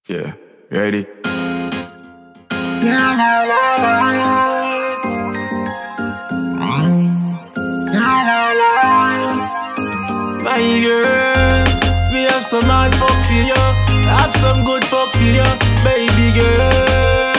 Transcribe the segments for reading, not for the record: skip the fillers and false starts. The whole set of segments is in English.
Yeah, ready? La la la la la la la. My girl, we have some hard fuck for you, have some good fuck for you, baby girl.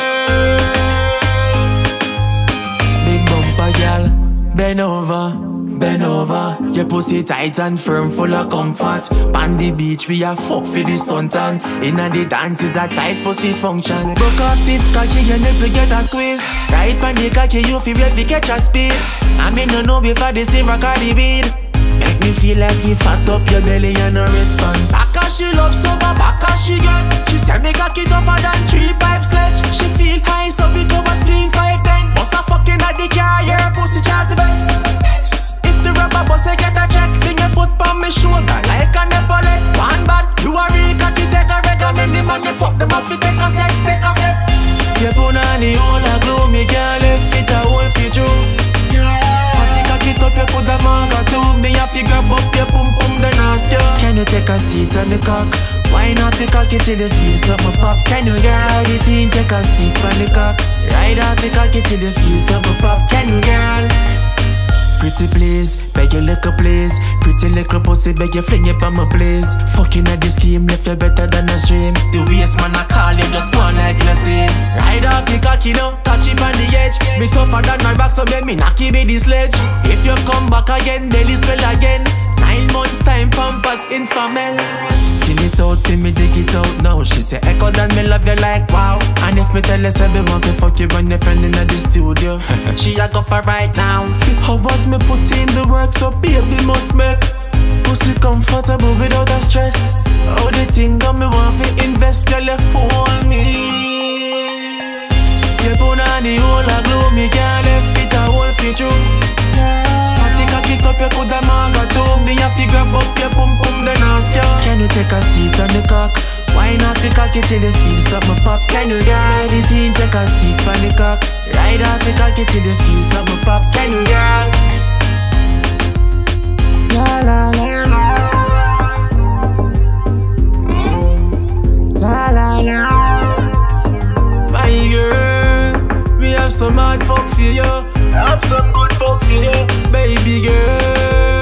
Big bumper girl, bend over, bend over. Your pussy tight and firm, full of comfort. On the beach, we a fuck for the suntan. Inna the dance is a tight pussy function. Broke off stiff cocky, your nipple get a squeeze. Right pan the cocky, you feel ready catch a speed. I mean no know before the silver cardi bead. Make me feel like we fat up your belly and no response. Baka she love so bad, baka she get. She say me cocky tougher than 3 pipe sledge. She feel high so big over steam 510. Bust a fucking at the car, your pussy charge the best. If the rubber bust I get a check, fling your foot on me shoulder like a nepole. One bad, you a real cocky take a recommend the man, you fuck them off, you take a sec, take a sec. You put on the whole a glue, me can't left it a whole fit through. Cock it up, you coulda manga too. Me have to grab up your pum pum, then ask you, can you take a seat on the cock? Why not the cock it till you feel something pop? Can you girl it in, take a seat on the cock? Ride off the cock it till you feel something pop? Can you girl? Pretty please, beg you little please. Pretty little pussy, beg you fling it on my place. Fucking at the scheme, left you better than a stream. The waste man I call you, just one like Lassie. Ride off the cocky now, catch it on the edge. Me tougher than my back, so make me knock you with the sledge. If you come back again, belly spell again. 9 months time, pampas informal. Skin it out, feel me dig it out now. She say echo that me love you like wow. And if me tell her say me want to fuck you when your friend in the studio, she a go for right now. How was me put in the work so baby must make pussy comfortable without a stress. How the thing got me want to invest, girl you hold me. You put on the whole a glue, me can't left it a whole fit through. Fatty cock it up, you coulda manga too. Me have to grab up your pum pum, then ask you, can you take a seat on the cock? Why not the cock it till you feel something pop? Can you ride it in, take a seat on the cock? Ride off the cock it till you feel something pop? Can you girl? La la la la. La la la. My girl, we have some hard fuck for you, have some good fuck for you, baby girl.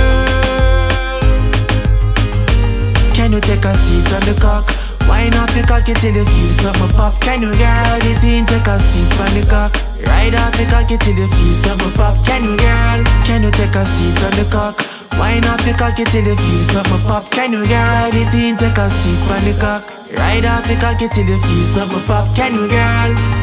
Can you take a seat on the cock? Why not the cock it till you feel something pop? Can you girl it in, take a seat on the cock? Ride off the cock it till you feel something pop? Can you girl? Can you take a seat on the cock? Why not the cock it till you feel something pop? Can you girl it in, take a seat on the cock? Ride off the cock it till you feel something pop? Can you girl?